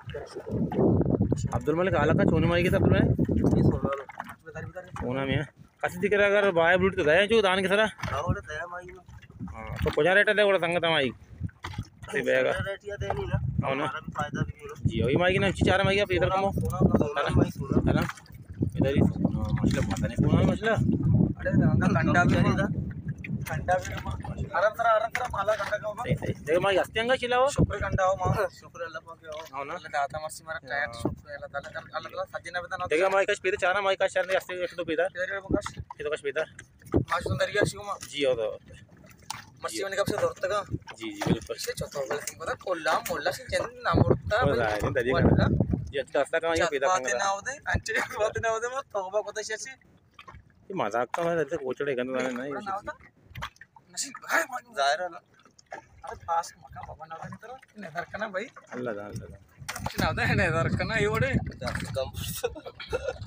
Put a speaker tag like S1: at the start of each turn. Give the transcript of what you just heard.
S1: अब्दुल मलिक आला का छोने माई के अब्दुल मलिक सोना में कसी दिख रहा अगर बाय बुलट तो दया जो दान के सरा हां तो कोजा रेट ले కూడా సంగత మాయి से बेगा అవునా जी वही माई की ना चार माई आप इधर कमो है ना इधर ही मछला पता नहीं कौन है मछला
S2: अरे कंडा भी है इधर कंडा भी अरंतरा माला कंडा का होगा
S1: सही देखो माई हस्त्यांगा चिलाओ
S2: शुक्र कंडा हो मां शुक्र अल्लाह पाक हो
S1: అవునా
S2: दाता मर्सी मारा टायर शुक्र अल्लाह सज्जना बेता ना
S1: देखो माई का पीता चाना माई का चार ने हस्ते एक तो पीता
S2: इधर बकाश
S1: ये तो कश पीता
S2: मां सुंदरिया शिवमा
S1: जी हो तो
S2: मर्सी वाले कब से दौड़ता
S1: जी जी बिल्कुल
S2: से चौथा वाला पता कोल्ला मोल्ला से चंद नामोरता
S1: नहीं तरी जी अच्छा हस्ता का माई पीता
S2: बात ना होते अंचे बात ना होते मग तोबा कोता शेसी
S1: ये मजाक का है कोचड़े गंद नहीं
S2: नसीब काय जाहिर है अरे पास मका बाबा ना होता तर नेदर कना भाई
S1: अल्लाह जान
S2: ना होता है नेदर कना एवढे जास्त कम